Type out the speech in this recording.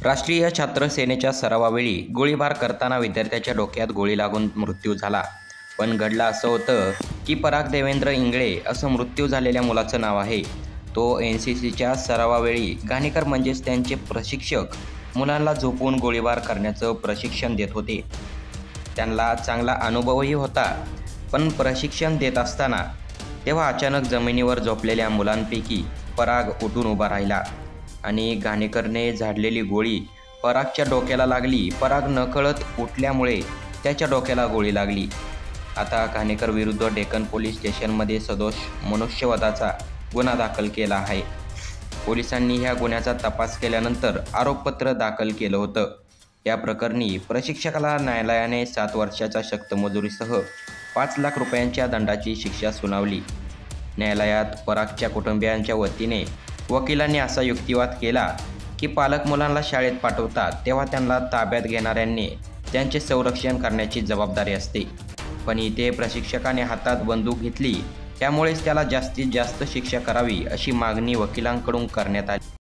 राष्ट्रीय छात्र सेनेच्या सरावावेळी गोळीबार करताना विद्यार्थ्याच्या डोक्यात गोळी लागून मृत्यू झाला. पण घडलं असं होतं की पराग देवेंद्र इंगळे असं मृत्यू झालेल्या मुलाचं नाव आहे. तो NCCच्या सरावावेळी घाणेकर म्हणजेच त्यांचे प्रशिक्षक मुलांना झोपवून गोळीबार करण्याचं प्रशिक्षण देत होते. त्यांना चांगला अनुभवही होता. पण प्रशिक्षण देत असताना तेव्हा अचानक जमिनीवर झोपलेल्या मुलांपैकी पराग उठून उभा राहिला आणि घाणेकरने झाडलेली गोळी परागच्या डोक्याला लागली. पराग नकळत उठल्यामुळे त्याच्या डोक्याला गोळी लागली. आता घाणेकर विरुद्ध डेक्कन पोलीस स्टेशनमध्ये सदोष मनुष्यवधाचा गुन्हा दाखल केला आहे. पोलिसांनी ह्या गुन्ह्याचा तपास केल्यानंतर आरोपपत्र दाखल केलं होतं. या प्रकरणी प्रशिक्षकाला न्यायालयाने 7 वर्षाच्या सक्तमजुरीसह 5 लाख रुपयांच्या दंडाची शिक्षा सुनावली. न्यायालयात परागच्या कुटुंबियांच्या वतीने वकिलांनी असा युक्तिवाद केला की पालक मुलांना शाळेत पाठवतात तेव्हा त्यांना ताब्यात घेणाऱ्यांनी त्यांचे संरक्षण करण्याची जबाबदारी असते. पण इथे प्रशिक्षकाने हातात बंदूक घेतली, त्यामुळेच त्याला जास्तीत जास्त शिक्षा करावी अशी मागणी वकिलांकडून करण्यात आली.